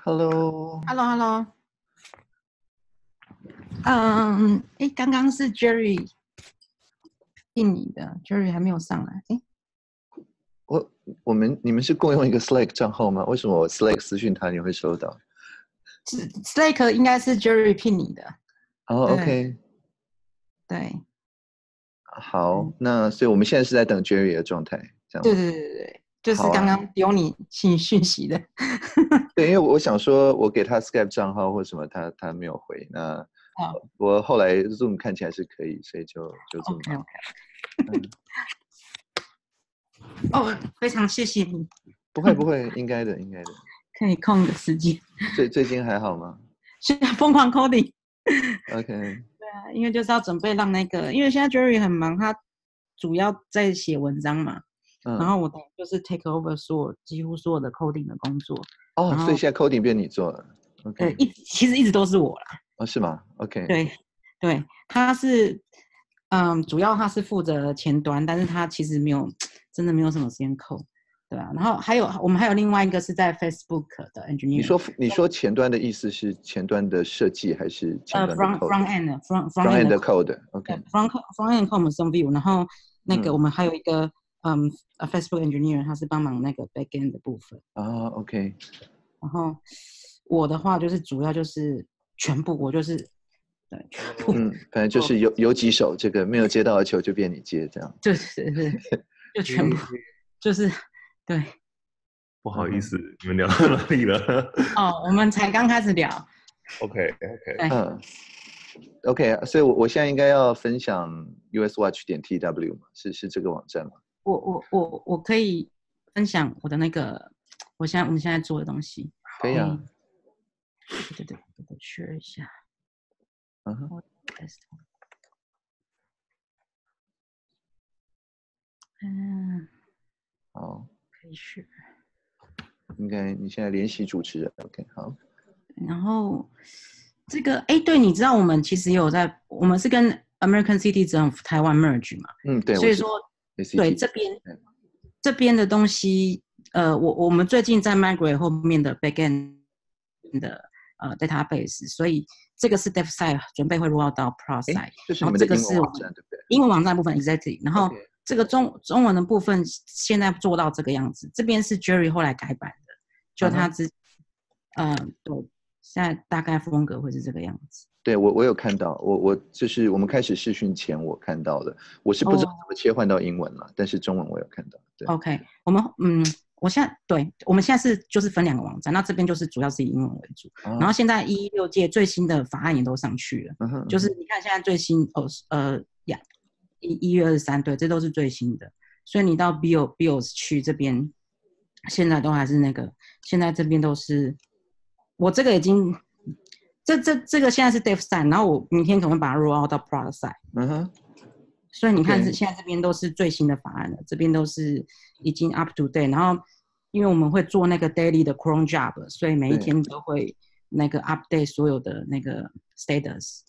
Hello， Hello， 刚刚是 Jerry 印你的 ，Jerry 还没有上来， 你们是共用一个 Slack 账号吗？为什么我 Slack 私讯他你会收到？ Slack 应该是 Jerry 聘你的。 哦对 ，OK， 对， 好，那所以我们现在是在等 Jerry 的状态，这样对吗？ 对对对对，就是好啊刚刚丢你讯息的。 对，因为我想说，我给他 Skype 账号或什么，他没有回。那好我后来 Zoom 看起来是可以，所以就这么 ，OK， 嗯， 哦，非常谢谢你， 不会，应该的。 可以空的时间， 最近还好吗现在疯狂 coding。 ？OK， 对啊，因为就是要准备让那个，因为现在 Jerry 很忙，他主要在写文章嘛，然后我就是 take over 几乎所有的 coding 的工作。然所以后现在 coding 变你做了，OK， 其实一直都是我啦。 是吗？OK， 对，他是主要他是负责前端，但是他其实真的没有什么时间code，对啊。然后我们还有另外一个是在 Facebook 的 engineer。 你说前端的意思是前端的设计还是前端的 front end 的 code，OK， front end code 我们是用 Vue， 然后那个我们还有一个Facebook engineer， 他是帮忙那个 back end 的部分。 OK， 然后我的话就是主要就是全部，我就是对全部， 反正就是有几手，这个没有接到的球就变你接，这样。 对，就全部就是对。 不好意思，你们聊到哪里了？ 我们才刚开始聊。 OK， OK， 所以我现在应该要分享 uswatch.tw 吗？是这个网站吗？ 我可以分享我的那个我们现在做的东西。 可以啊。 对，我 share 一下。 好， 可以 share。 应该你现在联系主持人 ，OK， 好。 然后这个对，你知道我们其实我们是跟 American Citizen of Taiwan merge 嘛， 对， 所以说对这边的东西，我们最近在 migrate 后面的 backend 的database， 所以这个是 dev side 准备会 roll out 到 pro side， 这是你们的英文网站对不对？ 英文网站部分 exactly， 然后这个中文的部分现在做到这个样子，这边是 Jerry 后来改版的，就他对，现在大概风格会是这个样子。 对，我有看到，我就是我们开始视讯前我看到的，我是不知道怎么切换到英文了，但是中文我有看到。对 OK， 我们现在就是分2个网站，那这边就是主要是以英文为主，然后现在116届最新的法案也都上去了，就是你看现在最新1月23，对，这都是最新的，所以你到 BIOS 去这边，现在都还是那个，现在这边都是我这个已经这个现在是 dev side， 然后我明天可能会把它 roll out 到 product side。所以你看现在这边都是最新的法案了，这边都是已经 up to date， 然后因为我们会做那个 daily 的 cron job， 所以每一天都会那个 update 所有的那个 status。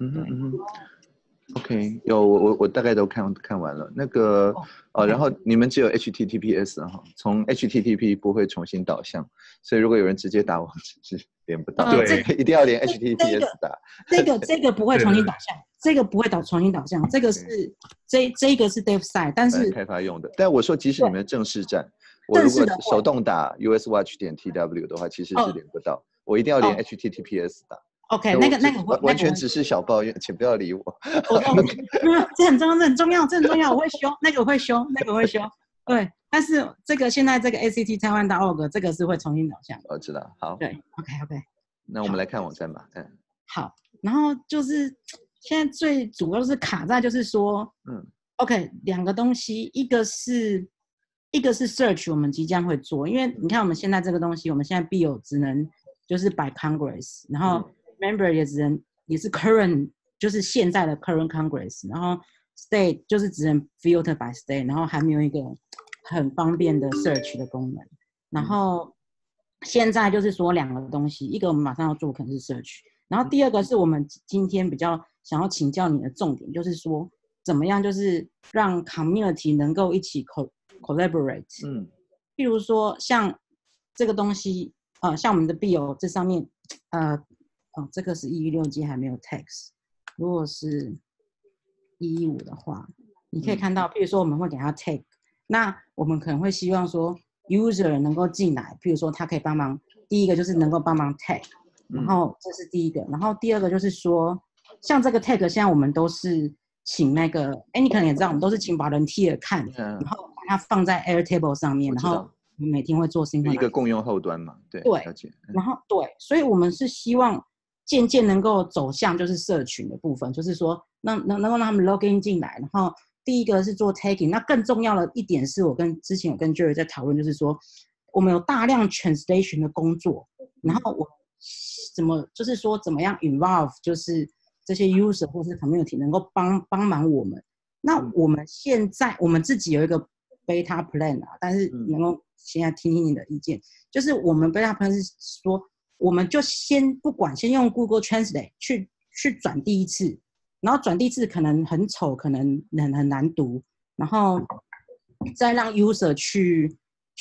OK， 有我大概都看完了那个然后你们只有 HTTPS 哈，从 HTTP 不会重新导向，所以如果有人直接打网址是连不到，对，一定要连 HTTPS 打。 这个不会重新导向，这个不会重新导向，这个是这个是 dev side， 但是开发用的。但我说即使你们的正式站，我如果手动打 uswatch.tw 的话，其实是连不到，我一定要连 HTTPS 打。 OK， 那个完全只是小抱怨，请不要理我。 这很重要，我会修那个，我会修。对，但是现在这个 ACT Taiwan.org 这个是会重新导向。 我知道，好。 对 ，OK。 那我们来看网站吧。 好，然后就是现在最主要是卡在就是说，OK， 2个东西，一个是 search， 我们即将会做，因为你看我们现在这个东西，我们现在 BIO 只能就是 by Congress， 然后member 也是 current， 就是现在的 current Congress， 然后 state 就是只能 filter by state， 然后还没有一个很方便的 search 的功能。然后现在就是说2个东西，一个我们马上要做可能是 search， 然后第二个是我们今天比较想要请教你的重点，就是说怎么样就是让 community 能够一起 collaborate。譬如说像这个东西像我们的 bill 这上面，这个是116G还没有 text， 如果是115的话，你可以看到，譬如说我们会给他 tag， 那我们可能会希望说 user 能够进来，譬如说他可以帮忙，第一个就是能够帮忙 tag， 然后这是第一个，然后第二个就是说，像这个 tag 现在我们都是请那个，你可能也知道，我们都是请 volunteer 看，然后把它放在 Airtable 上面，然后我们每天会做一个共用后端嘛，对， 然后对，所以我们是希望渐渐能够走向就是社群的部分，就是说能够让他们 login 进来，然后第一个是做 tagging， 那更重要的一点是我之前有跟 Jerry 在讨论，就是说我们有大量 translation 的工作，然后我就是说怎么样 involve 就是这些 user 或是 community 能够帮忙我们。那我们现在我们自己有一个 beta plan 啊，但是能够现在听听你的意见，就是我们 beta plan 是说，我们就先不管，先用 Google Translate 去转第一次，然后转第一次可能很丑，可能很难读，然后再让 user 去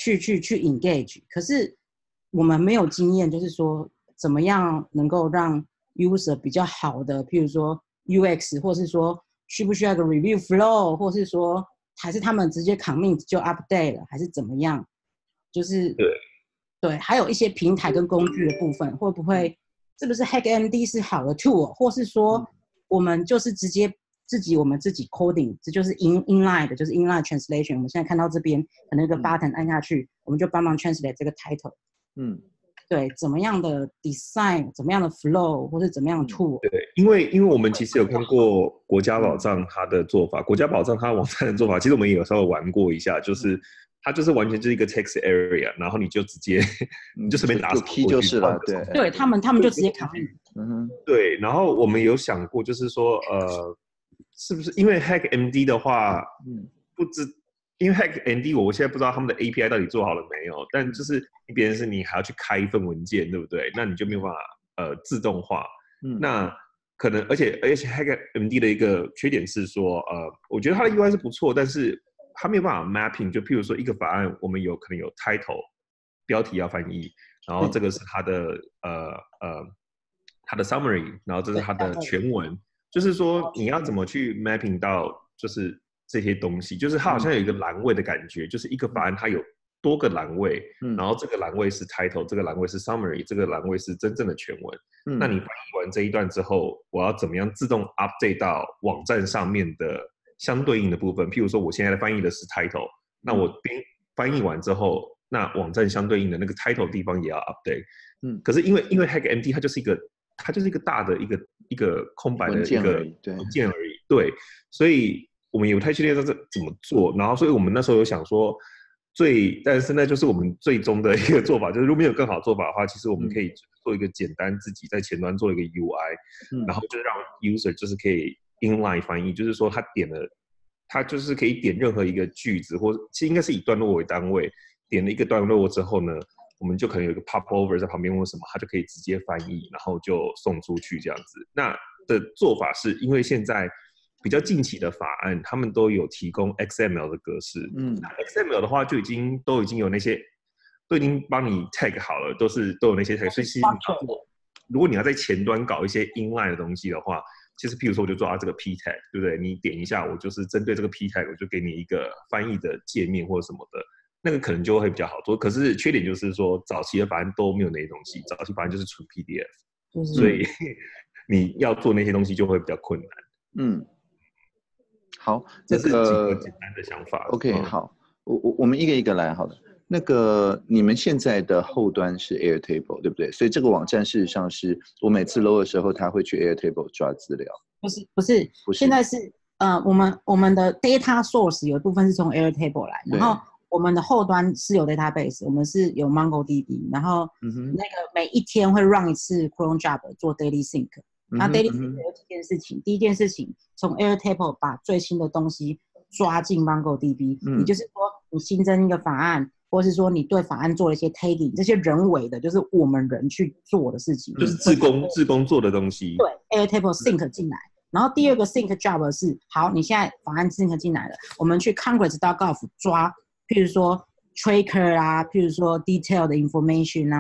engage。可是我们没有经验，就是说怎么样能够让 user 比较好的，譬如说 UX， 或是说需不需要一个 review flow， 或是说还是他们直接 commit 就 update 了，还是怎么样？就是对，还有一些平台跟工具的部分，会不会是不是 HackMD 是好的 tool， 或是说我们就是直接我们自己 coding， 这就是 inline 的，就是 inline translation。我们现在看到这边可能一个 button 按下去，我们就帮忙 translate 这个 title。对，怎么样的 design， 怎么样的 flow， 或是怎么样的 tool。 对，因为我们其实有看过国家宝藏它的做法，国家宝藏它网站的做法，其实我们也有稍微玩过一下，就是它就是完全就是一个 text area， 然后你就直接你就随便打 key 就是了， 对，他们就直接 commit。 对，然后我们有想过，就是说是不是因为 HackMD 的话，不知。因为 HackMD 我现在不知道他们的 API 到底做好了没有，但就是别人是你还要去开一份文件，对不对？那你就没有办法自动化。那可能而且 HackMD 的一个缺点是说，我觉得它的 UI 是不错，但是它没有办法 mapping。就譬如说一个法案，我们可能有 title 标题要翻译，然后这个是它的它的 summary， 然后这是它的全文，就是说你要怎么去 mapping 到就是这些东西，就是它好像有一个栏位的感觉，就是一个法案它有多个栏位，然后这个栏位是 title， 这个栏位是 summary， 这个栏位是真正的全文。那你翻译完这一段之后，我要怎么样自动 update 到网站上面的相对应的部分？譬如说我现在翻译的是 title， 那我翻译完之后，那网站相对应的那个 title 地方也要 update。可是因为 HackMD 它就是一个大的一个空白的一个文件而已，对，所以我们也不太确定这怎么做，然后所以我们那时候有想说，但是那就是我们最终的一个做法，就是如果没有更好的做法的话，其实我们可以做一个简单自己在前端做一个 UI，然后就让 user 就是可以 inline 翻译，就是说他就是可以点任何一个句子，或其实应该是以段落为单位，点了一个段落之后呢，我们就可能有一个 pop over 在旁边或什么，他就可以直接翻译，然后就送出去这样子。那的做法是因为现在比较近期的法案，他们都有提供 XML 的格式。那 XML 的话都已经有那些都已经帮你 tag 好了，都有那些 tag， 所以其实如果你要在前端搞一些 inline 的东西的话，其实譬如说我就做这个 p tag， 对不对？你点一下，我就是针对这个 p tag， 我就给你一个翻译的界面或者什么的。那个可能就会比较好做，可是缺点就是说，早期的法案都没有那些东西，早期法案就是纯 PDF，所以你要做那些东西就会比较困难。 好， 这是几个简单的想法。 OK， 好，我们一个一个来好了。那个你们现在的后端是 Airtable 对不对？所以这个网站事实上是我每次 load 的时候，他会去 Airtable 抓资料。 不是，现在是我们的 data source 有一部分是从 Airtable 来，然后我们的后端是有 database， 我们是有 MongoDB， 然后那个每一天会 run 一次 cron job 做 daily sync。那 daily sync 有几件事情，第一件事情从 Airtable 把最新的东西抓进 MongoDB，也就是说你新增一个法案，或是说你对法案做了一些 tagging， 这些人为的就是我们人去做的事情， 就是自工做的东西。 对 ，Airtable sync 进来。然后第二个 sync job 是，好，你现在法案 sync 进来了，我们去 Congress.gov 抓，譬如说 tracker 啊，譬如说 detail 的 information 啊，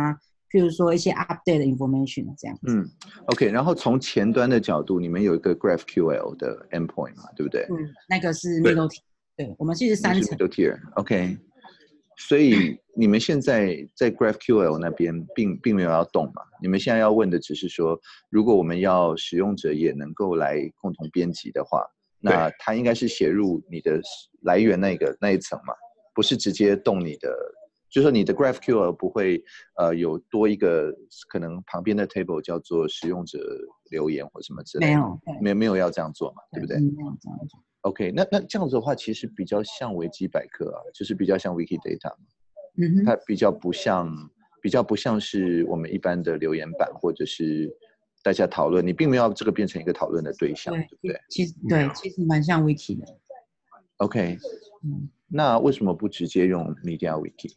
譬如说一些 update 的 information 这样子。 OK， 然后从前端的角度，你们有一个 GraphQL 的 endpoint 嘛，对不对？ 那个是 middle tier， 对，我们其实3层。 middle tier，OK。所以你们现在在 GraphQL 那边并没有要动嘛？你们现在要问的只是说，如果我们要使用者也能够来共同编辑的话，那它应该是写入你的来源那一层嘛，不是直接动你的，就是说你的 GraphQL 不会有多一个可能旁边的 table 叫做使用者留言或什么之类的，没有要这样做嘛，对不对？ 没有这样做。 OK， 那这样子的话，其实比较像维基百科啊，就是比较像 Wikidata 嘛，它比较不像是我们一般的留言板或者是大家讨论，你并没有这个变成一个讨论的对象，对不对？ 其实蛮像 Wiki 的。 OK，那为什么不直接用 MediaWiki？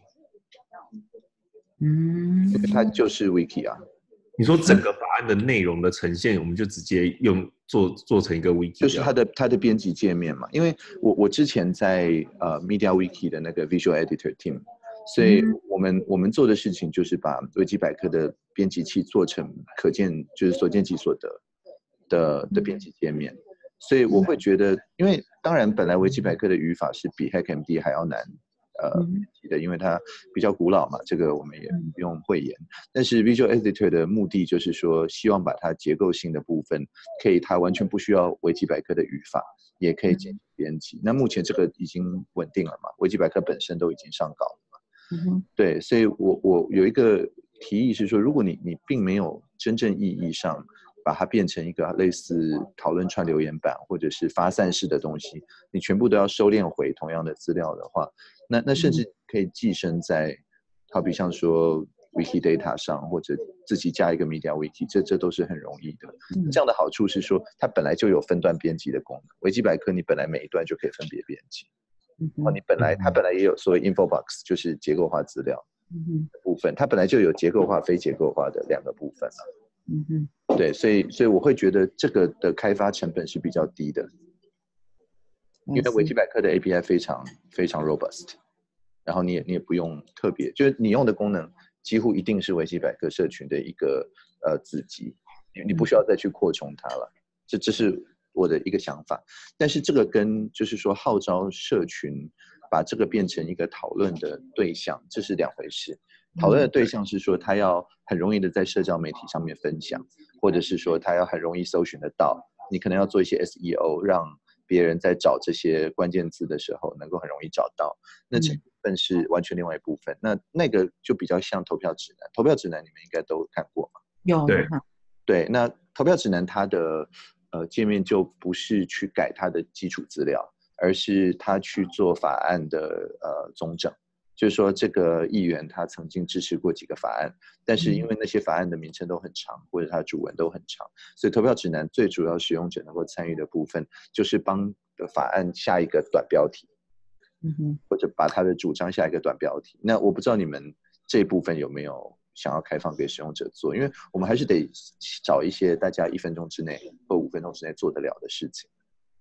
因为它就是 Wiki 啊。 你说整个法案的内容的呈现，我们就直接用做成一我们就是它的编辑界面嘛。因为我之前在MediaWiki 的那个 Visual Editor Team， 所以我们做的事情就是把维基百科的编辑器做成可见就是所见即所得的编辑界面。所以我会觉得，因为当然本来维基百科的语法是比 HackMD 还要难。因为它比较古老嘛，这个我们也不用讳言。但是 Visual Editor 的目的就是说，希望把它结构性的部分，它完全不需要维基百科的语法，也可以进行编辑。那目前这个已经稳定了嘛，维基百科本身都已经上稿了嘛。对，所以我有一个提议是说，如果你并没有真正意义上把它变成一个类似讨论串留言板或者是发散式的东西，你全部都要收敛回同样的资料的话，那甚至可以寄生在，好比像说 Wikidata 上，或者自己加一个 MediaWiki， 这都是很容易的。这样的好处是说，它本来就有分段编辑的功能。维基百科你本来每一段就可以分别编辑，它本来也有所谓 InfoBox， 就是结构化资料的部分，它本来就有结构化、非结构化的2个部分了。对，所以我会觉得这个的开发成本是比较低的。因为维基百科的 API 非常非常 robust， 然后你也不用特别，就是你用的功能几乎一定是维基百科社群的一个子集，你不需要再去扩充它了。这是我的一个想法。但是这个跟就是说号召社群把这个变成一个讨论的对象，这是2回事。讨论的对象是说他要很容易的在社交媒体上面分享，或者是说他要很容易搜寻得到，你可能要做一些 SEO， 让别人在找这些关键字的时候能够很容易找到，那这部分是完全另外一部分。那个就比较像投票指南，投票指南你们应该都看过嘛？ 有。 对，那投票指南它的界面就不是去改它的基础资料，而是他去做法案的综整。就是说这个议员他曾经支持过几个法案，但是因为那些法案的名称都很长，或者它的主文都很长，所以投票指南最主要使用者能够参与的部分就是帮法案下一个短标题，或者把他的主张下一个短标题。那我不知道你们这一部分有没有想要开放给使用者做，因为我们还是得找一些大家1分钟之内或5分钟之内做得了的事情。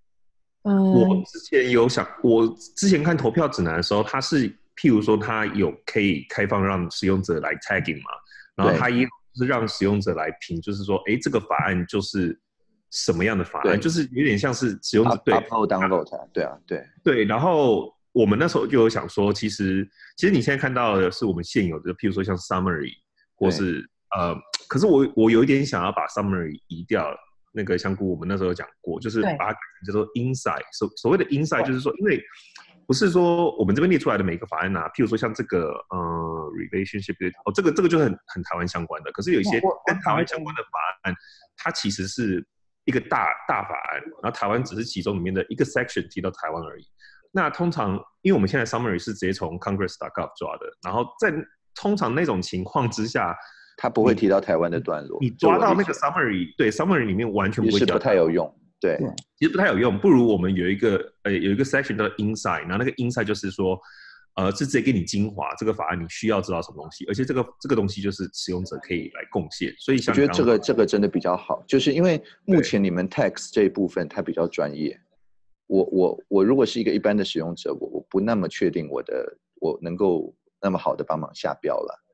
我之前看投票指南的时候，它是譬如说它有可以开放让使用者来 tagging 嘛，然后它也是让使用者来评，就是说这个法案就是什么样的法案，就是有点像是使用者对 upvote downvote， 对，然后我们那时候就有想说，其实你现在看到的是我们现有的，譬如说像 summary 或是可是我有一点想要把 summary 移掉了。那个香菇我们那时候有讲过，就是把它改成叫做 insight。所谓的 insight 就是说，因为不是说我们这边列出来的每个法案啊，譬如说像这个relationship， 这个就很台湾相关的。可是有一些跟台湾相关的法案，它其实是一个大法案，然后台湾只是其中里面的一个 section 提到台湾而已。那通常因为我们现在 summary 是直接从 congress.gov 抓的，然后在通常那种情况之下。 他不会提到台湾的段落， 你抓到那个 summary， 对 summary 里面完全不会， 其实不太有用，对， 其实不太有用。不如我们有一个 section 叫 insight， 然后那个 insight 就是说，是直接给你精华，这个法案你需要知道什么东西，而且这个东西就是使用者可以来贡献。所以我觉得这个真的比较好，就是因为目前你们 text 这一部分它比较专业，我如果是一个一般的使用者，我不那么确定我能够那么好的帮忙下标了。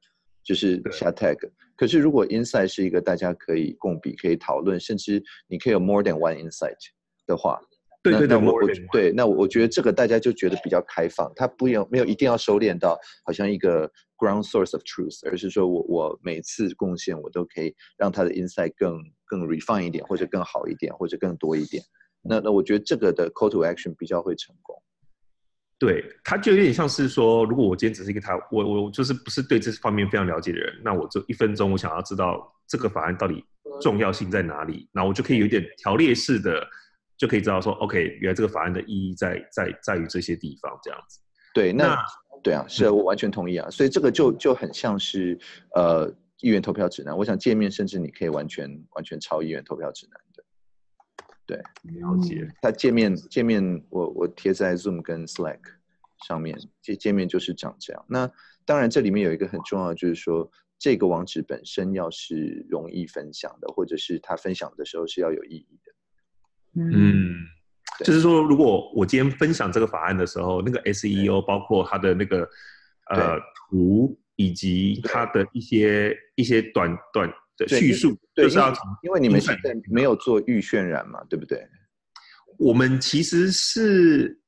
就是下 tag。可是如果 insight 是一个大家可以共笔、可以讨论，甚至你可以有 more than one insight 的话，那我觉得这个大家就觉得比较开放，它没有一定要收敛到好像一个 ground source of truth， 而是说我每次贡献我都可以让它的 insight 更 refine 一点，或者更好一点，或者更多一点。那我觉得这个的 call to action 比较会成功。 对，它就有点像是说，如果我今天只是一个我就是不是对这方面非常了解的人，那我就1分钟我想要知道这个法案到底重要性在哪里，然后我就可以有点条列式的就可以知道说 OK 原来这个法案的意义在于这些地方这样子。 对，对啊，是我完全同意啊，所以这个就很像是议员投票指南，我想界面甚至你可以完全抄议员投票指南的。对， 了解。 它界面我贴在 Zoom 跟 Slack 上面，界面就是长这样。那当然这里面有一个很重要的，就是说这个网址本身要是容易分享的，或者是它分享的时候是要有意义的。 就是说如果我今天分享这个法案的时候，那个 SEO 包括它的那个图以及它的一些短的叙述，就是要因为你们现在没有做预渲染嘛，对不对？ 我们其实是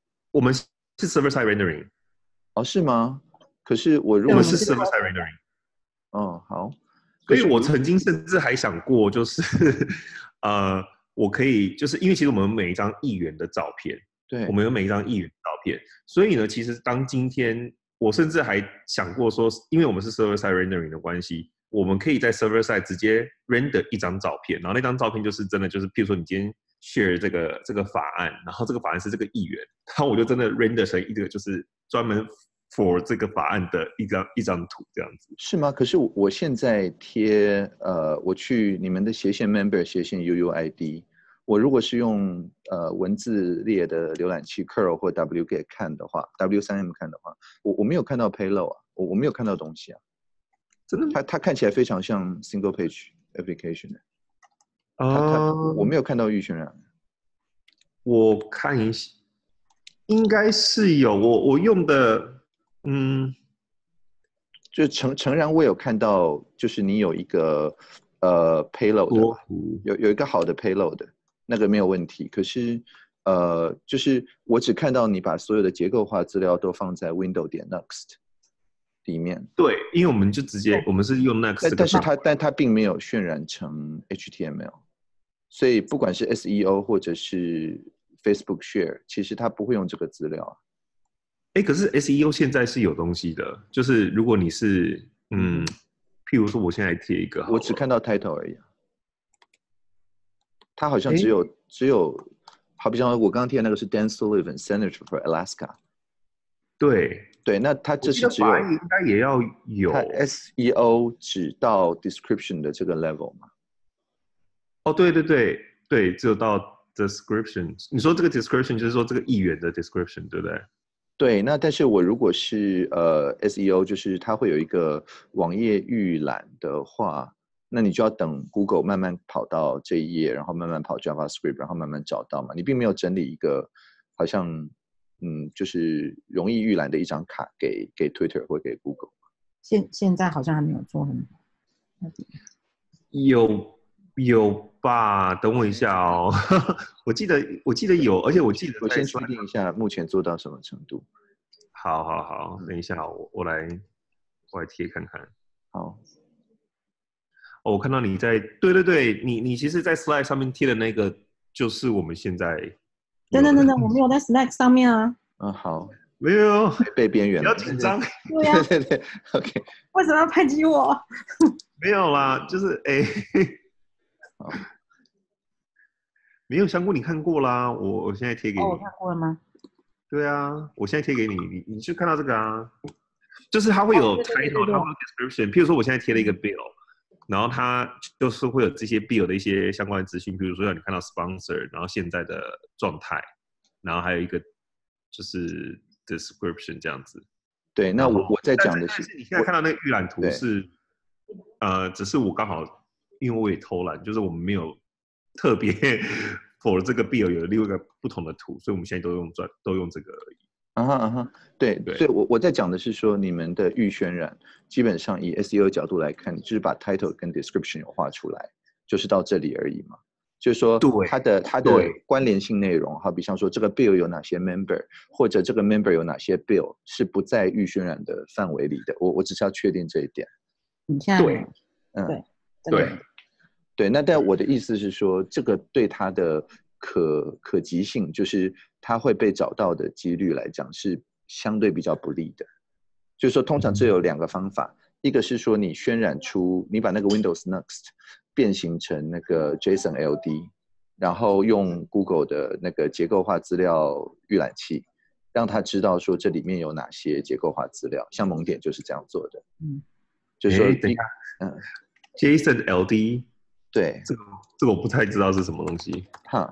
server side rendering。 哦，是吗？可是我们是 server side rendering。 哦，好。 所以我曾经甚至还想过，就是我可以就是因为其实我们每一张议员的照片， 对， 我们有每一张议员的照片，所以呢，其实当今天我甚至还想过说，因为我们是 server side rendering 的关系，我们可以在 server side 直接 render 一张照片，然后那张照片就是真的就是，譬如说你今天 share 这个法案，然后这个法案是这个议员，然后我就真的 render 成一个就是专门 for 这个法案的一张图这样子。 是吗？可是我现在贴我去你们的斜线 member 斜线 UUID， 我如果是用文字列的浏览器 curl 或 wget 看的话 ，W3M 看的话，我没有看到 payload 啊，我没有看到东西啊。真的？它看起来非常像 single page application 的。我没有看到预渲染。 我看一下，应该是有。我用的， 就诚然我有看到，就是你有一个payload 的，有一个好的 payload 的，那个没有问题。可是就是我只看到你把所有的结构化资料都放在 window.next 里面。 对，因为我们就直接我们是用 next， 但它并没有渲染成 HTML， 所以不管是 SEO 或者是 Facebook Share， 其实它不会用这个资料啊。 可是 SEO 现在是有东西的，就是如果你是譬如说我现在贴一个， 我只看到 title 而已啊。它好像只有，好比像我刚刚贴的那个是 Dan Sullivan Senator for Alaska。对，那它这是只有应该也要有。 它 SEO 只到 description 的这个 level 嘛？ 哦，对，只有到 description。你说这个 description 就是说这个议员的 description， 对不对？ 对，那但是我如果是SEO， 就是它会有一个网页预览的话，那你就要等 Google 慢慢跑到这一页，然后慢慢跑 JavaScript， 然后慢慢找到嘛。你并没有整理一个好像就是容易预览的一张卡给 Twitter 或给 Google。 现在好像还没有做很好。 有吧？等我一下哦。我记得有，而且我记得我先确定一下目前做到什么程度。 好，等一下，我来贴看看。 好。 我看到你在对，你其实，在 Slack 上面贴的那个就是我们现在。 等，我没有在 Slack 上面啊。 好。 没有被边缘了。 不要紧张。 对呀。 对 ，OK。 为什么要排挤我？ 没有啦，就是没有香菇你看过啦，我现在贴给你。 我看过了吗？ 对啊，我现在贴给你，你就看到这个啊，就是它会有 title， 它会有 description。譬如说我现在贴了一个 bill， 然后它就是会有这些 bill 的一些相关的资讯，比如说让你看到 sponsor， 然后现在的状态，然后还有一个就是 description 这样子。 对，那我在讲的是， 你现在看到那个预览图是，只是我刚好因为我也偷懒，就是我们没有特别 for 这个 bill 有另外一个不同的图，所以我们现在都用这个而已。 对，所以我在讲的是说，你们的预渲染基本上以 SEO 角度来看，就是把 title 跟 description 有画出来，就是到这里而已嘛。就是说它的关联性内容，好比像说这个 bill 有哪些 member， 或者这个 member 有哪些 bill 是不在预渲染的范围里的。我只是要确定这一点。对，那但我的意思是说，这个对它的可及性，就是它会被找到的几率来讲是相对比较不利的。就是说，通常这有2个方法，一个是说你渲染出，你把那个 Windows Next 变形成那个 JSON LD， 然后用 Google 的那个结构化资料预览器，让他知道说这里面有哪些结构化资料，像萌点就是这样做的。就是说， JSON LD， 对， 这个我不太知道是什么东西。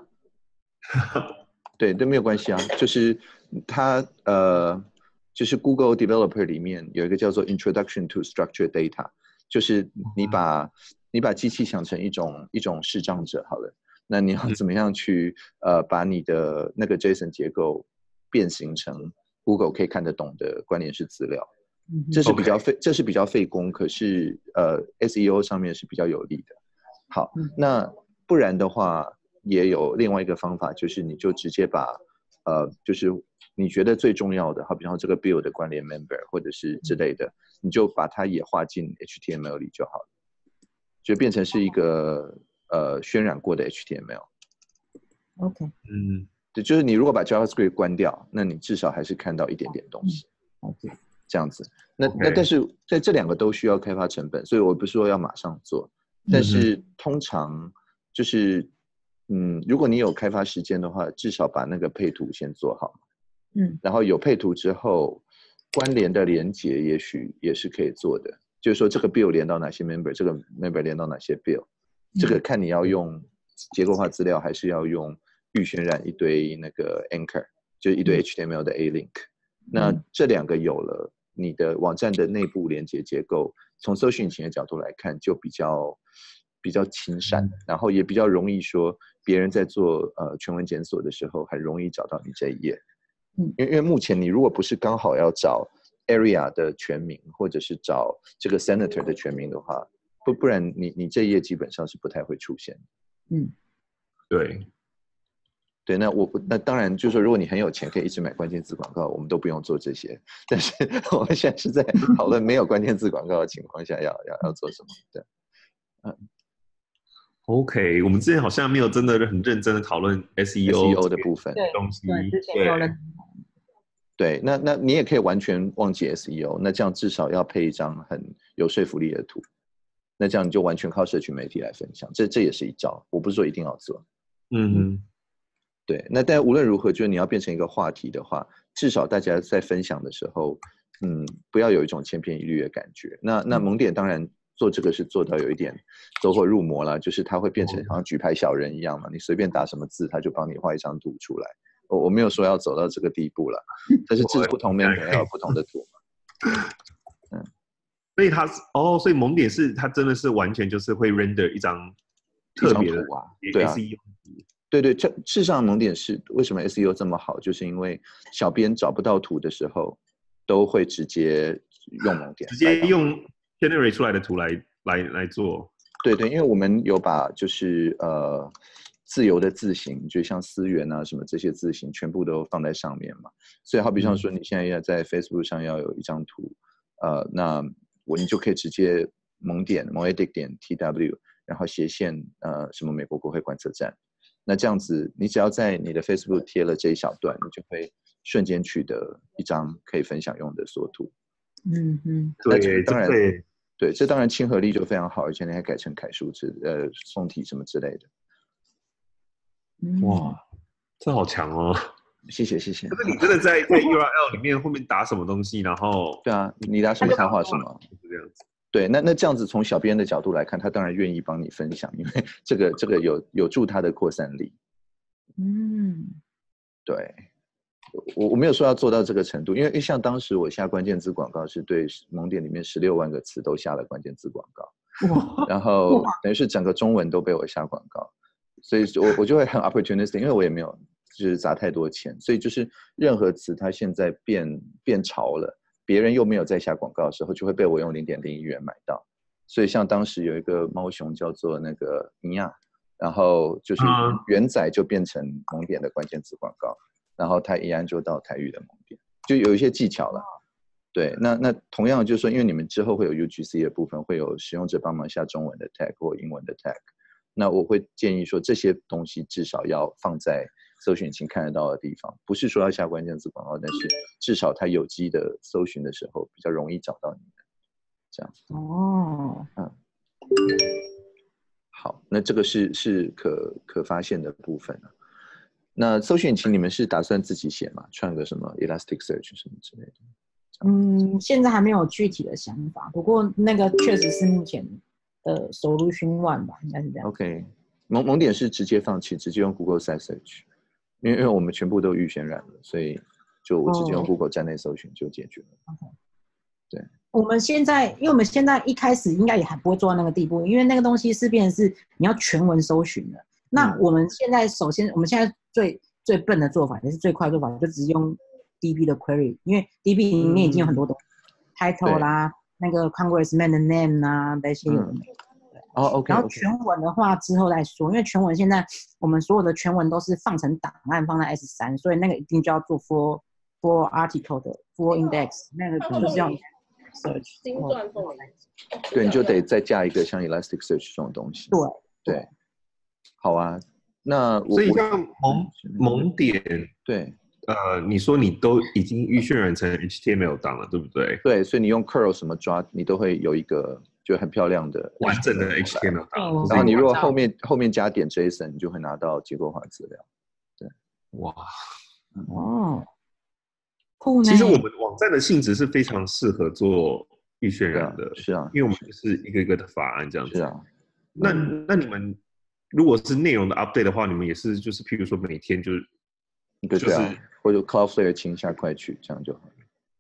对，没有关系啊，就是它就是 Google Developer 里面有一个叫做 Introduction to Structured Data， 就是你把机器想成一种视障者好了，那你要怎么样去把你的那个 JSON 结构变形成 Google 可以看得懂的关联式资料，这是比较费工，可是SEO 上面是比较有利的。好，那不然的话也有另外一个方法，就是你就直接把就是你觉得最重要的，好比方这个 bill 的关联 member 或者是之类的，你就把它也画进 HTML 里就好了，就变成是一个渲染过的 HTML。OK， 对，就是你如果把 JavaScript 关掉，那你至少还是看到一点点东西。OK， 这样子。那但是在这2个都需要开发成本，所以我不是说要马上做，但是通常就是如果你有开发时间的话，至少把那个配图先做好。然后有配图之后，关联的连结也许也是可以做的，就是说这个 bill 连到哪些 member， 这个 member 连到哪些 bill， 这个看你要用结构化资料还是要用预渲染一堆那个 anchor， 就是一堆 HTML 的 A link。那这2个有了，你的网站的内部连结结构，从搜寻引擎的角度来看就比较亲善，然后也比较容易说别人在做全文检索的时候很容易找到你这一页。因为目前你如果不是刚好要找 area 的全名，或者是找这个 senator 的全名的话，不然你这一页基本上是不太会出现。对，那当然就是说，如果你很有钱，可以一直买关键字广告，我们都不用做这些。但是我们现在是在讨论没有关键字广告的情况下要做什么。对 ，OK， 我们之前好像没有真的很认真的讨论 SEO 的部分东西。之前没有认真。 对，那你也可以完全忘记 SEO， 那这样至少要配一张很有说服力的图，那这样你就完全靠社群媒体来分享，这也是一招，我不是说一定要做。对，那但无论如何，就是你要变成一个话题的话，至少大家在分享的时候，不要有一种千篇一律的感觉。那萌点当然做这个是做到有一点走火入魔了，就是它会变成好像举牌小人一样嘛，你随便打什么字，它就帮你画一张图出来。我没有说要走到这个地步了，但是不同 member 要有不同的图嘛。 所以萌点是它真的是完全就是会 render 一张特别的图啊，对啊。对，事实上萌点是为什么 SEO 这么好，就是因为小编找不到图的时候，都会直接用萌点， 直接用 generate 出来的图来做。 对，因为我们有把就是自由的字型，就像思源啊什么这些字型，全部都放在上面嘛。所以好比像说你现在要在 Facebook 上要有一张图，那你就可以直接萌edit 点 TW， 然后斜线什么美国国会观测站。那这样子，你只要在你的 Facebook 贴了这一小段，你就会瞬间取得一张可以分享用的缩图。 对， 当然，对，这当然亲和力就非常好，而且你还改成楷书宋体什么之类的。 哇，这好强哦！ 谢谢。 就是你真的在 URL 里面后面打什么东西，然后对啊，你打什么插画什么， 是这样子。 对，那这样子从小编的角度来看，他当然愿意帮你分享，因为这个有助他的扩散力。对，我没有说要做到这个程度，因为像当时我下关键字广告是对萌点里面16万个词都下了关键字广告，然后等于是整个中文都被我下广告，所以我就会很 opportunistic， 因为我也没有就是砸太多钱，所以就是任何词它现在变潮了，别人又没有在下广告的时候，就会被我用0.01元买到。所以像当时有一个猫熊叫做那个尼亚，然后就是元仔就变成萌点的关键字广告，然后它一按就到台语的萌点，就有一些技巧了。对，那同样就是说，因为你们之后会有 UGC 的部分，会有使用者帮忙下中文的 tag 或英文的 tag， 那我会建议说这些东西至少要放在搜寻引擎看得到的地方，不是说要下关键字广告，但是至少它有机的搜寻的时候比较容易找到你们，这样。 哦， 好，那这个是可发现的部分啊。那搜寻引擎你们是打算自己写吗？创个什么 Elasticsearch 什么之类的？ 现在还没有具体的想法，不过那个确实是目前的solution one吧，应该是这样。 OK， 萌点是直接放弃，直接用 Google Site Search， 因为我们全部都预渲染了，所以就我直接用 Google 站内搜寻就解决了。对。 我们现在一开始应该也还不会做到那个地步，因为那个东西是变成是你要全文搜寻的。那我们现在我们现在最笨的做法，也是最快的做法，就直接用 DB 的 query， 因为 DB 里面已经有很多东西，title 啦，那个 congressman 的 name 啊，那些有的没的。 OK。 然后全文的话之后再说，因为全文现在我们所有的全文都是放成档案放在 S3， 所以那个一定就要做 for article 的 for index， 那个就是要search 精算后对，你就得再加一个像 Elasticsearch 这种东西。对，好啊。那所以像萌点， 对， 你说你都已经预渲染成 HTML 档了，对不对？ 对，所以你用 curl 什么抓，你都会有一个就很漂亮的完整的 HTML 档。 然后你如果后面加点 JSON， 你就会拿到结构化资料。对， 哇， 其实我们网站的性质是非常适合做预渲染的， 是啊， 因为我们就是一个一个的法案这样子。 是啊， 那你们如果是内容的 update 的话，你们也是就是譬如说每天就是或者 Cloudflare 清一下快去，这样就好。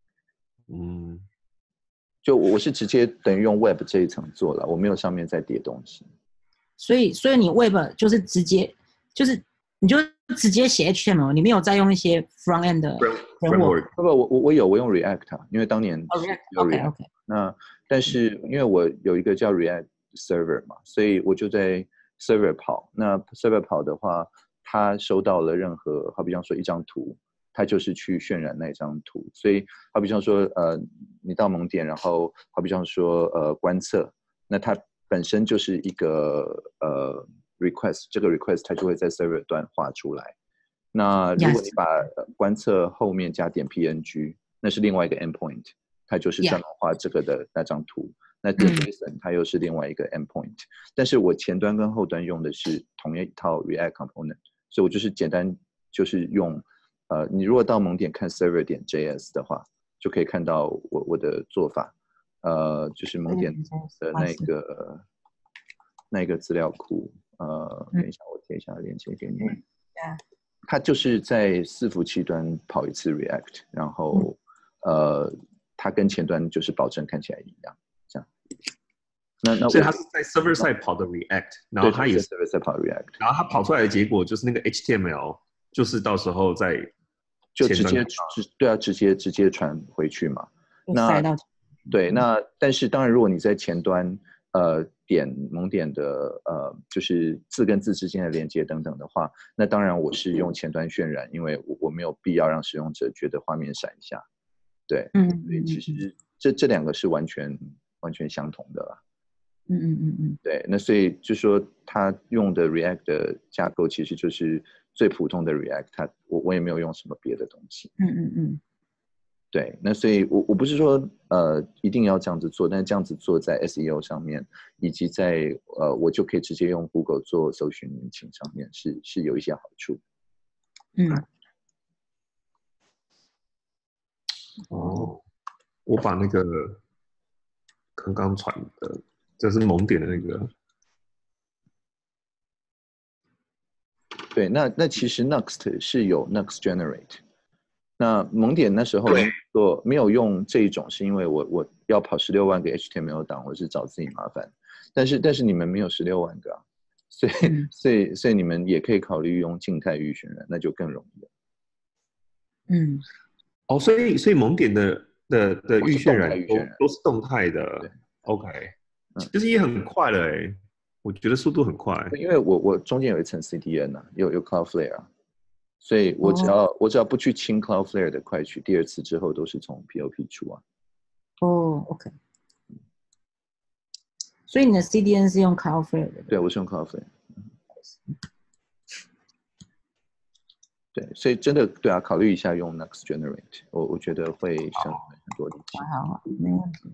就我是直接等于用 Web 这一层做了，我没有上面再叠东西。 所以你 Web 就是直接你就直接写 HTML， 你没有再用一些 front end 的 framework。 我用 React， 因为当年有 React。那但是因为我有一个叫 React Server 嘛，所以我就在 Server 跑。那 Server 跑的话，它收到了任何，好比方说一张图，它就是去渲染那张图。所以好比方说你到萌点，然后好比方说观测，那它本身就是一个request， 这个 request 它就会在 server 端画出来。那如果你把观测后面加点 PNG， 那是另外一个 endpoint， 它就是专门画这个的那张图。那点 JSON 它又是另外一个 endpoint。但是我前端跟后端用的是同一套 React component， 所以我就是简单就是用你如果到萌点看 server.js 的话，就可以看到我的做法。就是萌点的那个资料库。等一下，我贴一下链接给你们。它就是在伺服器端跑一次 React， 然后它跟前端就是保证看起来一样，这样。 所以它是在 server side 跑的 React， 然后它也是 server side 跑 React， 然后它跑出来的结果就是那个 HTML， 就是到时候在就直接传回去嘛。那但是当然，如果你在前端点萌点的就是字跟字之间的连接等等的话，那当然我是用前端渲染，因为我没有必要让使用者觉得画面闪一下。对，所以其实这两个是完全相同的啦。对，那所以就说他用的 React 的架构其实就是最普通的 React， 我也没有用什么别的东西。对，那所以我不是说一定要这样子做，但是这样子做在 SEO 上面，以及在我就可以直接用 Google 做搜寻引擎上面是有一些好处。 我把那个刚刚传的，就是萌点的那个。 对，那其实 Next 是有 Next Generate。那萌点那时候没有用这一种，是因为我要跑16万个 HTML 档，我是找自己麻烦。但是你们没有16万个啊， 所以你们也可以考虑用静态预渲染，那就更容易了。 所以萌点的预渲染都是动态的 ，OK， 其实也很快了我觉得速度很快。 因为我中间有一层 CDN 啊，有 Cloudflare 啊，所以我只要不去清 Cloudflare 的快取，第二次之后都是从 POP 出啊。 OK。所以你的 CDN 是用 Cloudflare 的？ 对，我是用 Cloudflare。对，所以真的对啊，考虑一下用 Next Generate， 我觉得会省很多力气。 好，没问题。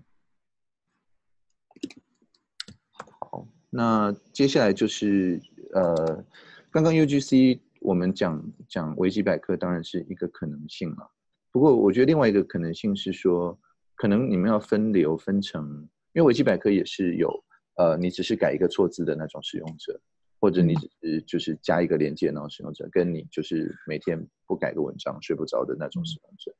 好，那接下来就是刚刚 UGC 我们讲维基百科当然是一个可能性了，不过我觉得另外一个可能性是说，可能你们要分流分成，因为维基百科也是有你只是改一个错字的那种使用者。或者你只是就是加一个连接那种使用者，跟你就是每天不改个文章睡不着的那种使用者，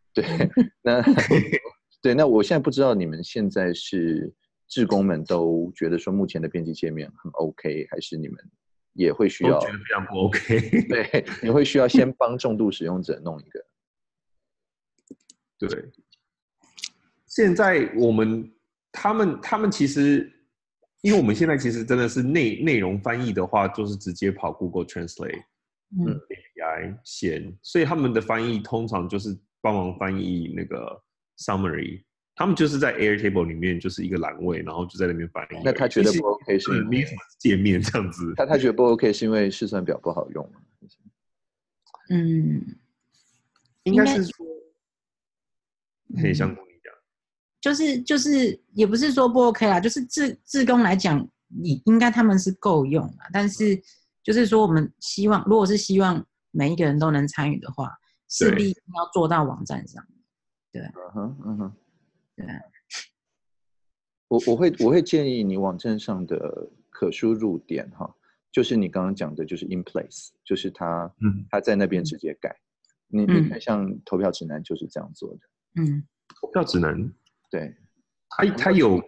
对，那我现在不知道你们现在是志工们都觉得说目前的编辑界面很 OK， 还是你们也会需要？ 我觉得非常不 OK。 对，你会需要先帮重度使用者弄一个。 对，现在他们其实。因为我们现在其实真的是内容翻译的话，就是直接跑 Google Translate API 先，所以他们的翻译通常就是帮忙翻译那个 summary， 他们就是在 Airtable 里面就是一个栏位，然后就在那边翻译。 那他觉得不 OK 是没什么界面这样子。 他觉得不 OK 是因为试算表不好用吗？ 应该是说，可以像顾你讲。 就是也不是说不 OK 啦，就是志工来讲，应该他们是够用啦，但是就是说我们希望，如果是希望每一个人都能参与的话，势必要做到网站上。对，对。 我会建议你网站上的可输入点哈，就是你刚刚讲的，就是 in place， 就是他在那边直接改。你看像投票指南就是这样做的。 投票指南。 对， 他有，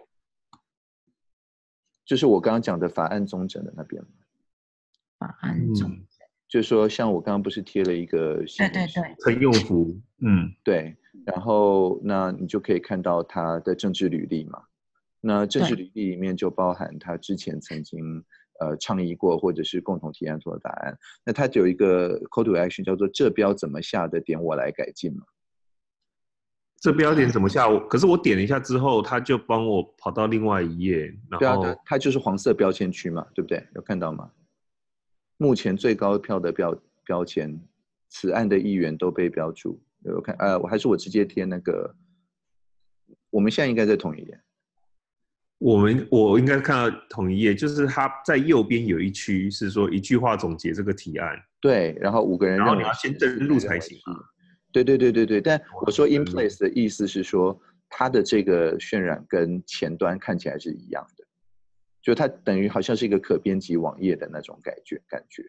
就是我刚刚讲的法案宗整的那边。 法案宗， 就是说，像我刚刚不是贴了一个， 对， 陈用福， 对，然后那你就可以看到他的政治履历嘛。那政治履历里面就包含他之前曾经倡议过或者是共同提案做的答案。那他有一个 call to action 叫做这标怎么下的，点我来改进嘛。 这标点怎么下？可是我点了一下之后，他就帮我跑到另外一页。然后它就是黄色标签区嘛，对不对？有看到吗？目前最高票的标签，此案的议员都被标注。有看我直接贴那个。我们现在应该在同一页。 我应该看到同一页，就是他在右边有一区是说一句话总结这个提案。 对，然后5个人， 然后你要先登录才行嘛。 对，但我说 in place 的意思是说，它的这个渲染跟前端看起来是一样的，就它等于好像是一个可编辑网页的那种感觉。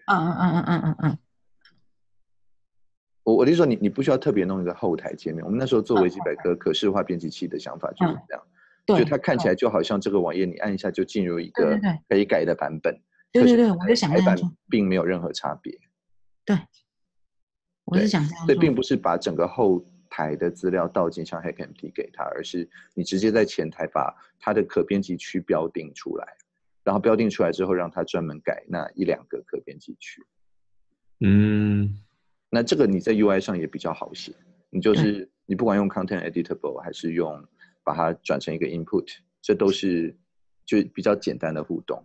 我就说你不需要特别弄一个后台界面。我们那时候做维基百科可视化编辑器的想法就是这样，就它看起来就好像这个网页你按一下就进入一个可以改的版本。 对，我就想改版并没有任何差别。 对。我是想这样， 所以并不是把整个后台的资料倒进像 HackMD 给他，而是你直接在前台把它的可编辑区标定出来，然后标定出来之后让他专门改那1-2个可编辑区。那这个你在 UI 上也比较好写，你不管用 Content Editable 还是用把它转成一个 Input， 这都是就比较简单的互动。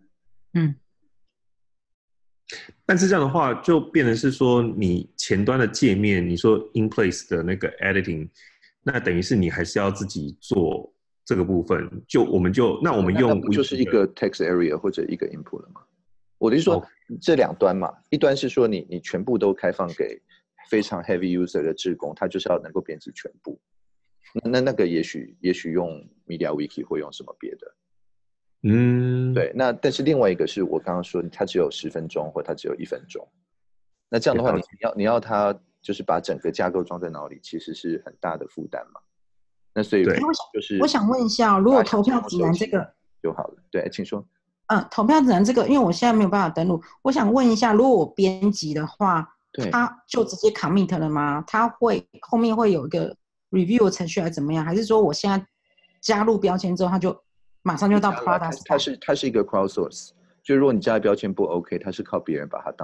但是这样的话，就变成是说，你前端的界面，你说 in place 的那个 editing， 那等于是你还是要自己做这个部分。那我们用不就是一个 text area 或者一个 input 了吗？我的意思说，这2端嘛，一端是说你全部都开放给非常 heavy user 的志工，他就是要能够编辑全部。那个也许用 MediaWiki 会用什么别的。对，但是另外一个是我刚刚说，它只有10分钟，或它只有1分钟。那这样的话，你要它就是把整个架构装在脑里，其实是很大的负担嘛。那所以就是我想问一下，如果投票指南这个就好了。对，请说。 投票指南这个，因为我现在没有办法登录，我想问一下，如果我编辑的话，它就直接 commit 了吗？它会后面会有一个 review 的程序还是怎么样？还是说我现在加入标签之后，它就马上就到 product？ 它是一个 crowdsource， 就如果你加的标签不 OK， 它是靠别人把它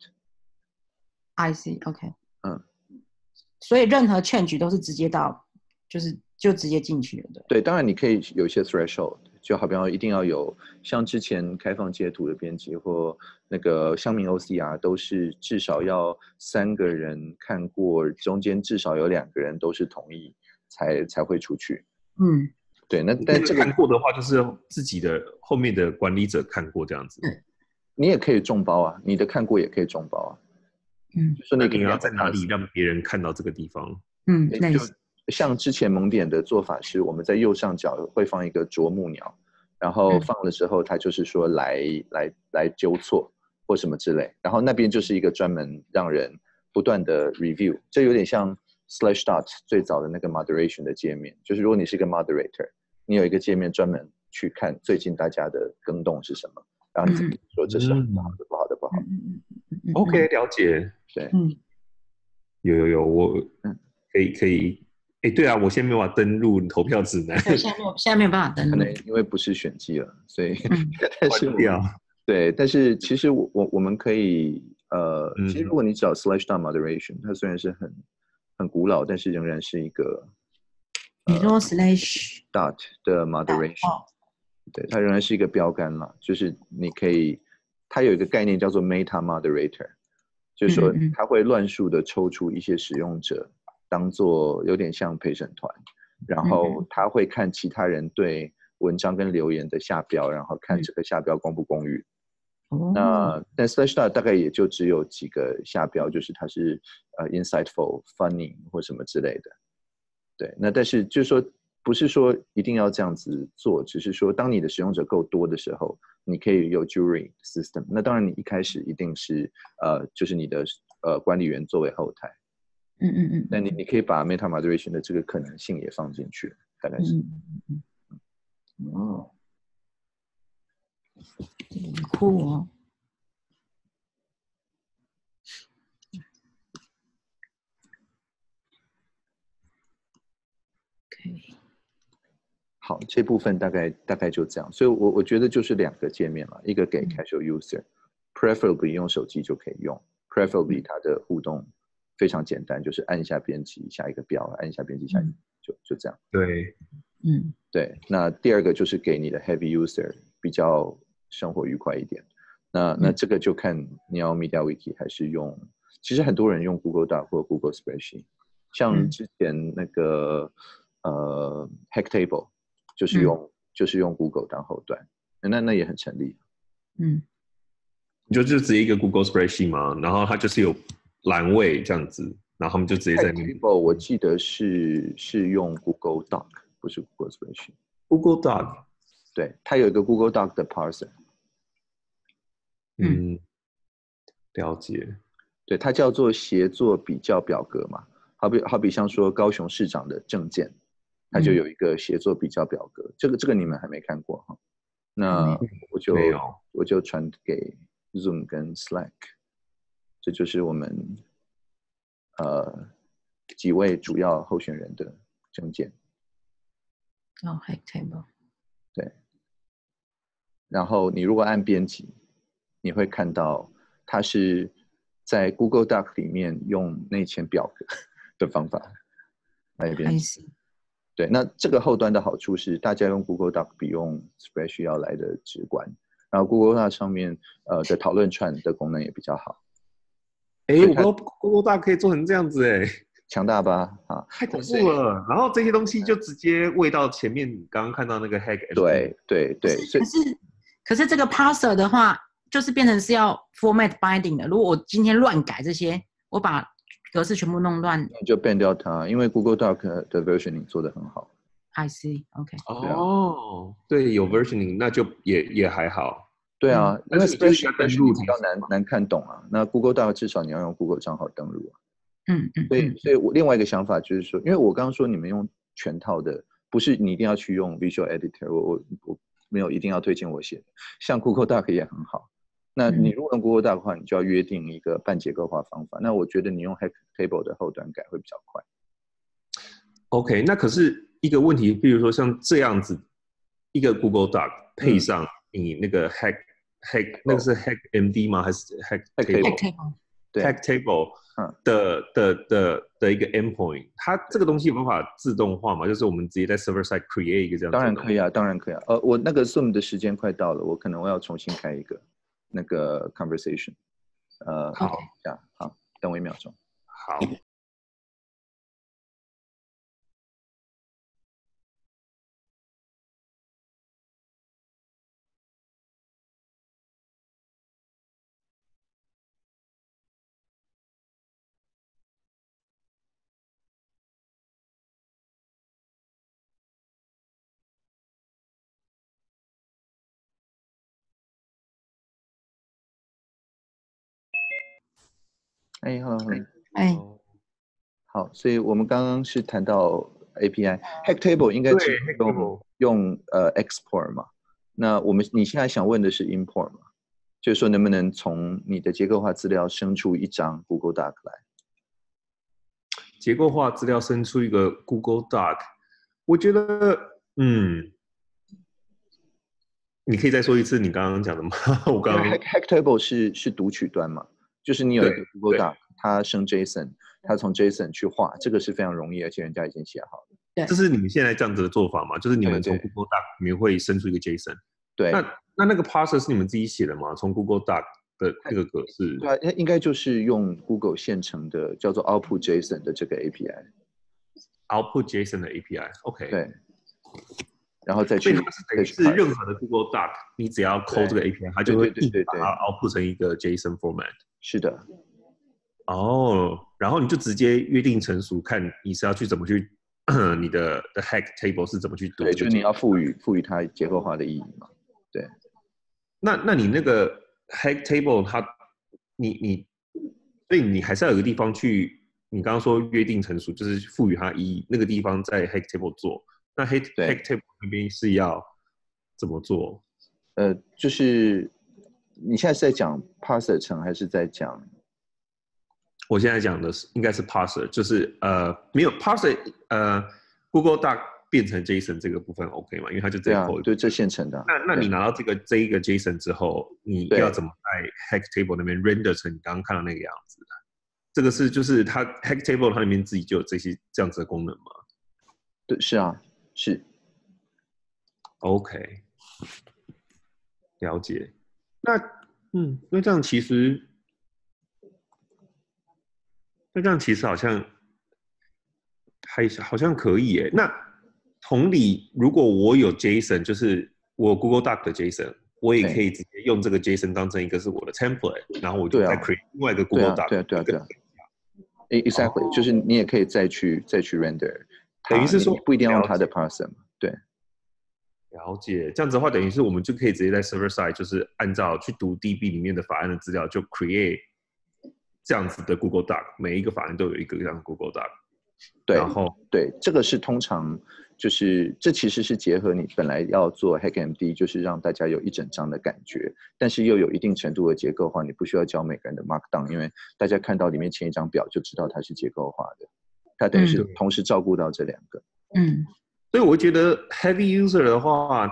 download。I see, OK。所以任何 change 都是直接到，就直接進去了。 对，当然你可以有一些 threshold， 就好比方一定要有像之前开放截图的编辑或那个乡民 OCR 都是至少要3个人看过，中间至少有2个人都是同意才会出去。对，那但这个看过的话，就是自己的后面的管理者看过这样子。 你也可以众包啊，你的看过也可以众包啊。 就说你要在哪里让别人看到这个地方？ 就像之前蒙点的做法是，我们在右上角会放一个啄木鸟，然后放的时候，它就是说来纠错或什么之类，然后那边就是一个专门让人不断的 review， 这有点像 Slashdot 最早的那个 moderation 的界面，就是如果你是一个 moderator， 你有一个界面专门去看最近大家的更动是什么，然后你自己说这是好的不好的不好的。 OK， 了解。 对， 有，我可以，对啊，我现在没有办法登录投票指南， 现在没有办法登录， 可能因为不是选季了，所以但是对， 但是其实我们可以其实如果你找 Slashdot moderation， 它虽然是很古老，但是仍然是一个你说 Slashdot 的 moderation，对，它仍然是一个标杆啦，就是你可以，它有一个概念叫做 meta moderator。就是说，他会乱数的抽出一些使用者，当做有点像陪审团，然后他会看其他人对文章跟留言的下标，然后看这个下标公不公允。但 Slashdot 大概也就只有几个下标，就是它是insightful、funny 或什么之类的。对，那但是就是说，不是说一定要这样子做，只是说当你的使用者够多的时候，你可以有 jury system。那当然，你一开始一定是就是你的管理员作为后台。那你可以把 meta moderation 的这个可能性也放进去，大概是。 很酷哦。 好，这部分大概就这样，所以我觉得就是2个界面了，一个给 casual user，preferably 用手机就可以用 ，preferably 它的互动非常简单，就是按一下编辑下一个标，按一下编辑下一个，就这样。 对， 对。那第2个就是给你的 heavy user 比较生活愉快一点，那这个就看你要 MediaWiki 还是用，其实很多人用 Google Doc 或 Google Spreadsheet， 像之前那个Hacktable。就是用 Google 当后端，那也很成立。 你就直接一个 Google Spreadsheet 嘛，然后它就是有栏位这样子，然后他们就直接在那边。 我记得是用 Google Doc， 不是 Google Spreadsheet。Google Doc， 对，它有一个 Google Doc 的 parser。 了解。 对，它叫做协作比较表格嘛，好比像说高雄市长的政见。它就有一个协作比较表格，这个你们还没看过哈，那我就传给 Zoom 跟 Slack， 这就是我们几位主要候选人的政见。 Hacktable。 对，然后你如果按编辑，你会看到它是在 Google Doc 里面用内嵌表格的方法来编辑。对，那这个后端的好处是，大家用 Google Doc 比用 Spreadsheet 要来的直观，然后 Google Doc 上面的讨论串的功能也比较好。 我 Google Doc 可以做成这样子强大吧？ 太恐怖了。然后这些东西就直接喂到前面刚刚看到那个 Hack。 对。 可是这个 parser 的话，就是变成是要 format binding 的。如果我今天乱改这些，我把格式全部弄乱， 你就 ban 掉它，因为 Google Doc 的 versioning 做得很好。 I see, OK。 对，有 versioning 那就也还好。 对啊，因为 Spreadsheet 比较难看懂啊。那 Google Doc 至少你要用 Google 账号登录啊。所以我另外一个想法就是说，因为我刚刚说你们用全套的，不是你一定要去用 Visual Editor， 没有一定要推荐我写的，像 Google Doc 也很好。那你如果用 Google Doc 的话，你就要约定一个半结构化方法。那我觉得你用 Hacktable 的后端改会比较快。 OK， 那可是一个问题，比如说像这样子一个 Google Doc 配上你那个 那个是 HackMD 吗？还是 Hacktable？ 对 Hacktable 的一个 endpoint， 它这个东西有办法自动化吗？就是我们直接在 server side create 一个这样子的。 当然可以啊，当然可以啊。我那个 Zoom 的时间快到了，我可能要重新开一个那个 conversation。好，好，等我1秒钟。 好。 Hello， 好， 所以我们刚刚是谈到 API，Hacktable 应该是用export 嘛？那你现在想问的是 import 嘛？就是说能不能从你的结构化资料生出一张 Google Doc 来？ 结构化资料生出一个 Google Doc， 我觉得，你可以再说一次你刚刚讲的吗？我刚刚 Hacktable 是读取端嘛？就是你有一个 Google Doc， 它生 JSON， 它从 JSON 去画，这个是非常容易，而且人家已经写好了。 对， 这是你们现在这样子的做法吗？就是你们从 Google Doc 里面会生出一个 JSON。 对。 那个 parser 是你们自己写的吗？从 Google Doc 的这个格式？ 对啊，应该就是用 Google 现成的叫做 Output JSON 的这个 API。Output JSON 的 API，OK。 对。然后再去， 是任何的 Google Doc， 你只要抠这个 API， 它就会把它 output 成一个 JSON format。 是的。 然后你就直接约定成熟，看你是要去怎么去你的 Hacktable 是怎么去读。 对，就是你要赋予它结构化的意义嘛。对。 那你那个 Hacktable 它，所以你还是要有个地方去，你刚刚说约定成熟，就是赋予它意义，那个地方在 Hacktable 做。那 Hacktable 那边是要怎么做？ 就是你现在是在讲 parser 层还是在讲？ 我现在讲的是应该是 parser， 就是没有 parser， Google Doc 变成 JSON 这个部分 OK 吗？因为它就这样。 对，这现成的。 那你拿到这一个 JSON 之后，你要怎么在 Hacktable 那边 render 成你刚刚看到那个样子？这个是就是它 Hacktable 它里面自己就有这样子的功能吗？ 对，是啊，是。 OK， 了解。那这样其实。那这样其实好像可以耶。那同理，如果我有 JSON， 就是我 Google Doc 的 JSON， 我也可以直接用这个 JSON 当成一个是我的 template， 然后我就再 create 另外一个 Google Doc。 对啊。Exactly， 就是你也可以再去 render， 等于是说不一定要用它的 parser 嘛。对。 了解，这样子的话，等于是我们就可以直接在 server side， 就是按照去读 DB 里面的法案的资料，就 create 这样子的 Google Doc， 每一个法案都有一个这样的 Google Doc。 对， 然后这个是通常就是这其实是结合你本来要做 HackMD， 就是让大家有一整张的感觉，但是又有一定程度的结构化，你不需要教每个人的 Markdown， 因为大家看到里面前一张表就知道它是结构化的，它等于是同时照顾到这两个。 所以我觉得 Heavy User 的话，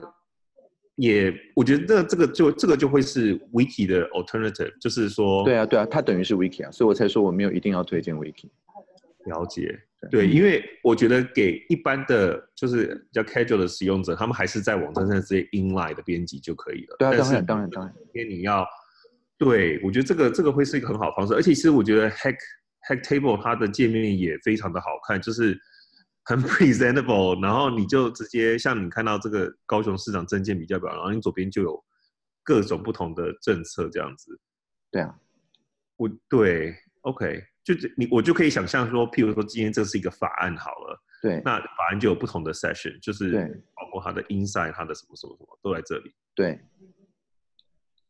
我觉得这个就会是 Wiki 的 alternative， 就是说， 对啊，它等于是 Wiki 啊，所以我才说我没有一定要推荐 Wiki。 了解，对，因为我觉得给一般的就是比较 casual 的使用者，他们还是在网站上直接 inline 的编辑就可以了。 对啊，当然。 因为你要，对，我觉得这个会是一个很好的方式，而且其实我觉得 Hacktable 它的界面也非常的好看，就是很 presentable， 然后你就直接像你看到这个高雄市长政见比较表，然后你左边就有各种不同的政策这样子。 对啊， 对 ，OK。我就可以想象说，譬如说今天这是一个法案好了， 对， 那法案就有不同的 session， 就是包括它的 inside， 它的什么什么什么都在这里。 对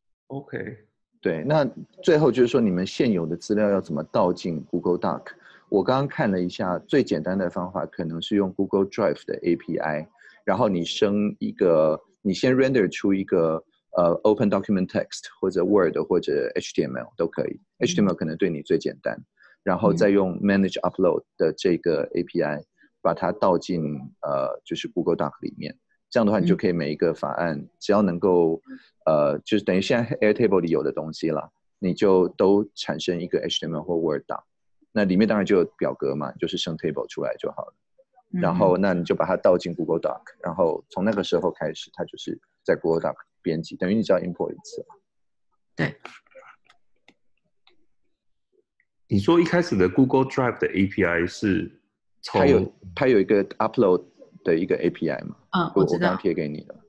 ，OK， 对，那最后就是说你们现有的资料要怎么倒进 Google Doc？ 我刚刚看了一下，最简单的方法可能是用 Google Drive 的 API， 然后你先 render 出一个Open Document Text 或者 Word 或者 HTML 都可以，HTML 可能对你最简单，然后再用 Manage Upload 的这个 API 把它倒进就是 Google Doc 里面，这样的话你就可以每一个法案只要能够就是等于现在 Airtable 里有的东西啦，你就都产生一个 HTML 或 Word Doc， 那里面当然就有表格嘛，就是生 table 出来就好了。然后那你就把它倒进 Google Doc， 然后从那个时候开始，它就是在 Google Doc 编辑，等于你只要 import 一次。 对。 你说一开始的 Google Drive 的 API 是它有一个 upload 的一个 API 嘛？ 我知道。 我刚贴给你的。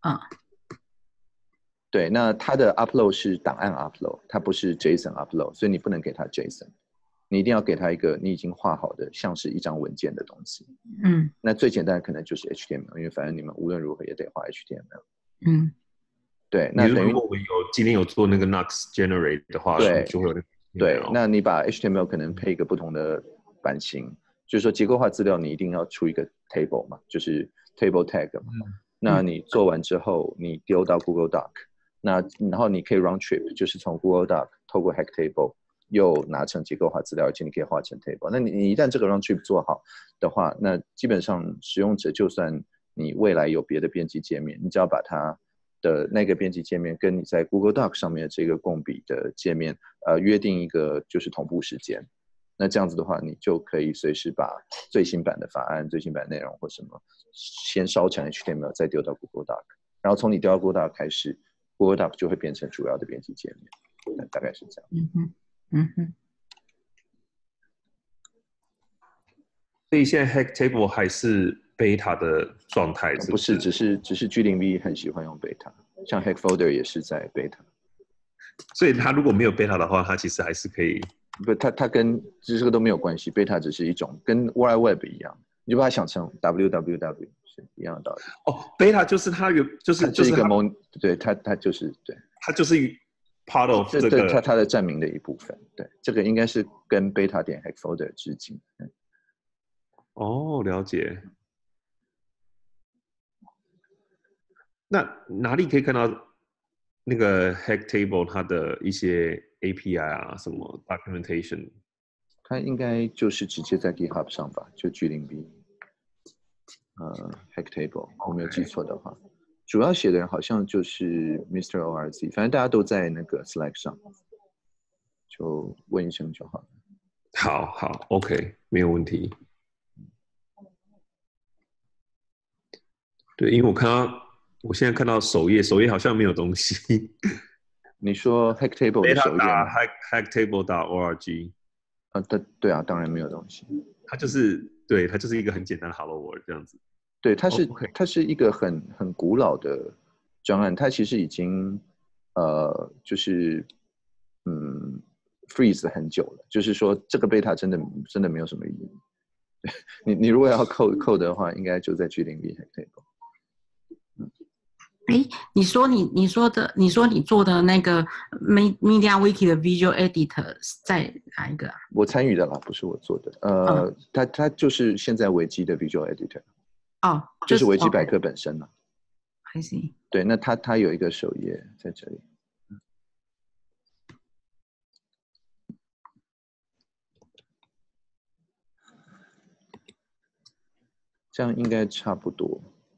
对，那它的 upload 是档案 upload， 它不是 JSON upload， 所以你不能给它 JSON。你一定要给他一个你已经画好的像是一张文件的东西。那最简单的可能就是 HTML， 因为反正你们无论如何也得画 HTML。对，那等于如果我们今天有做那个 Knux Generate 的话， 对， 就会有那个。 对，那你把 HTML 可能配一个不同的版型，就是说结构化资料你一定要出一个 table 嘛，就是 table tag 嘛。那你做完之后，你丢到 Google Doc， 然后你可以 round trip， 就是从 Google Doc 透过 Hack Table。又拿成结构化资料，而且你可以画成 table。那你一旦这个 round trip 做好的话，那基本上使用者就算你未来有别的编辑界面，你只要把它的那个编辑界面跟你在 Google Doc 上面的这个共笔的界面，约定一个就是同步时间。那这样子的话，你就可以随时把最新版的法案、最新版内容或什么先烧成 HTML， 再丢到 Google Doc， 然后从你丢到 Google Doc 开始 ，Google Doc 就会变成主要的编辑界面。大概是这样。 所以现在 Hack Table 还是 Beta 的状态？ 不是，只是 G0V 很喜欢用 Beta， 像 Hack Folder 也是在 Beta。 所以它如果没有 Beta 的话，它其实还是可以。 不，它跟这个都没有关系 ，Beta 只是一种跟 World Wide Web 一样，你就把它想成 www 是一样的道理。 Beta 就是它就是一个对它就是对， 它就是part of 这个它的站名的一部分，对，这个应该是跟 beta 点 hack folder 致敬。 了解。那哪里可以看到那个 hack table 它的一些 API 啊，什么 documentation？ 它应该就是直接在 GitHub 上吧，就 G0V hack table， 我没有记错的话。主要写的人好像就是 Mr. ORZ， 反正大家都在那个 Slack 上，就问一声就好了。 好 ，OK， 没有问题。对，因为我现在看到首页好像没有东西。 你说 Hack Table 的首页吗？ hacktable.org。 对啊，当然没有东西。 它就是一个很简单的 Hello World 这样子。 对，它是一个很古老的专案，它其实已经就是freeze 很久了，就是说这个 beta 真的没有什么意义。你如果要code 的话，应该就在 G0V Hack Table。 你说你做的那个 Media Wiki 的 Visual Editor 在哪一个啊？ 我参与的啦，不是我做的。它就是现在维基的 Visual Editor。就是维基百科本身了。 I see。 对，那它有一个首页在这里。这样应该差不多。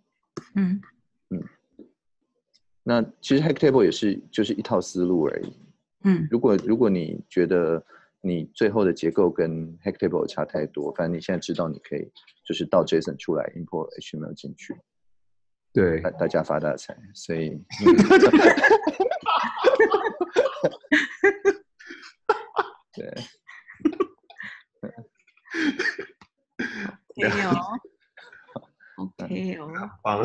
那其实 Hack Table 也是就是一套思路而已。如果你觉得你最后的结构跟 Hack Table 差太多，反正你现在知道你可以就是倒 JSON 出来 import HTML 进去。 对， 大家发大财，所以对。 OK 哦， 棒。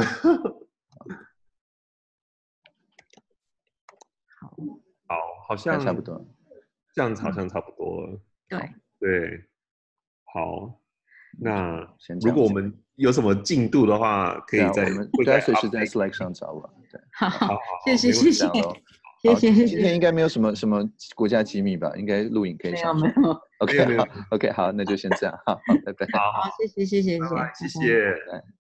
好像差不多， 这样子好像差不多了。对，好，那如果我们有什么进度的话，可以大家随时在 Slack 上找我。对， 好，谢谢。 谢谢。 今天应该没有什么国家机密吧？应该录影可以上。 没有。 OK， 好，OK， 好，那就先这样，好，拜拜。 好， 谢谢。 谢谢。